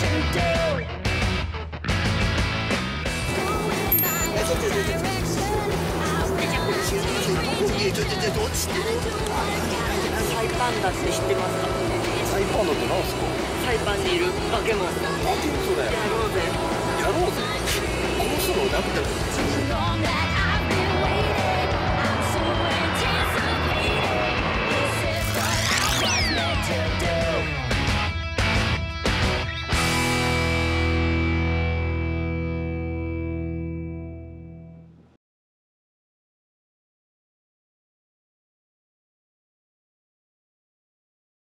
サイパンダって知ってますか？ サイパンダって何すか？ サイパンにいる化け物。 何それ？ やろうぜ。 やろうぜ。殺すのダメだよ。